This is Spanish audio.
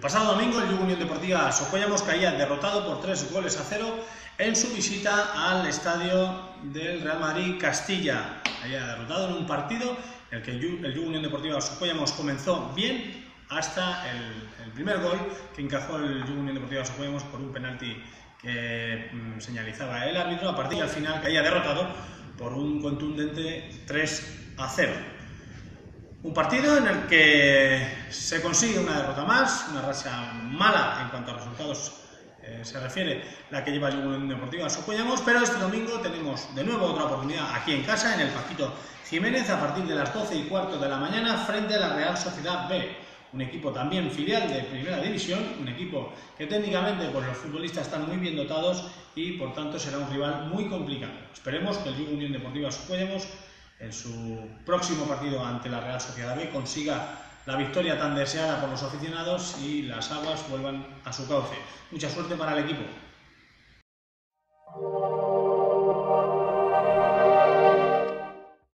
pasado domingo el Yugo Unión Deportiva Socuellamos caía derrotado por 3-0 en su visita al estadio del Real Madrid Castilla. Había derrotado en un partido en el que el Yugo Unión Deportiva Socuellamos comenzó bien hasta el primer gol que encajó el Yugo Unión Deportiva Socuellamos por un penalti que señalizaba el árbitro. A partir del final caía derrotado por un contundente 3-0. Un partido en el que se consigue una derrota más, una racha mala en cuanto a resultados se refiere, la que lleva el Yugo Unión Deportiva Socuellamos, pero este domingo tenemos de nuevo otra oportunidad aquí en casa, en el Paquito Jiménez, a partir de las 12:15 de la mañana, frente a la Real Sociedad B, un equipo también filial de Primera División, un equipo que técnicamente pues, los futbolistas están muy bien dotados y por tanto será un rival muy complicado. Esperemos que el Yugo Unión Deportiva Socuellamos en su próximo partido ante la Real Sociedad B consiga la victoria tan deseada por los aficionados y las aguas vuelvan a su cauce. Mucha suerte para el equipo.